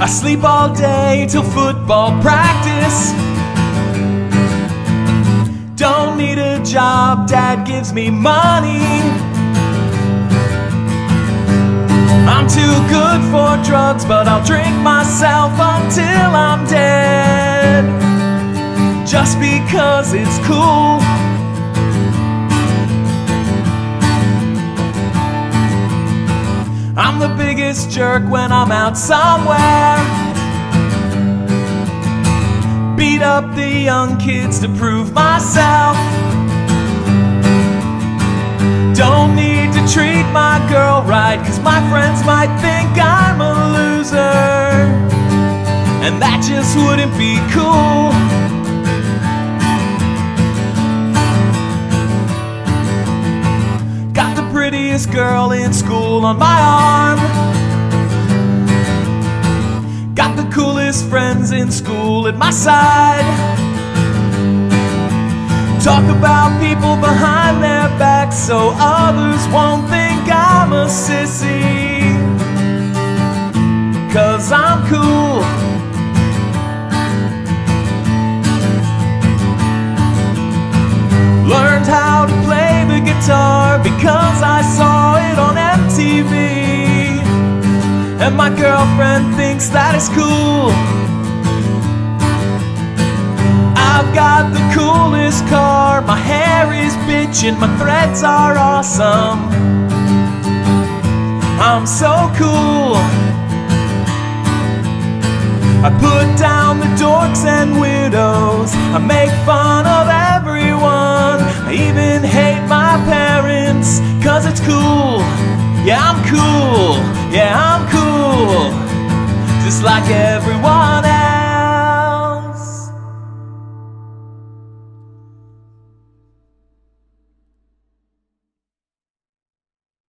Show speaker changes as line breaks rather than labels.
I sleep all day till football practice. Don't need a job, Dad gives me money. I'm too good for drugs, but I'll drink myself until I'm dead, just because it's cool. I'm the biggest jerk when I'm out somewhere. Beat up the young kids to prove myself. Don't need to treat my girl right, 'cause my friends might think I'm a loser, and that just wouldn't be cool. Got the prettiest girl in school on my arm. Got the coolest friends in school at my side. Talk about people behind their backs so others won't think I'm a sissy, 'cause I'm cool. Learned how to play the guitar because I saw it on MTV, and my girlfriend thinks that is cool. I've got the coolest car, my hair is bitchin', my threads are awesome. I'm so cool. I put down the dorks and widows, I make fun of everyone. I even hate my parents, 'cause it's cool. Yeah, I'm cool. Yeah, I'm cool, just like everyone else.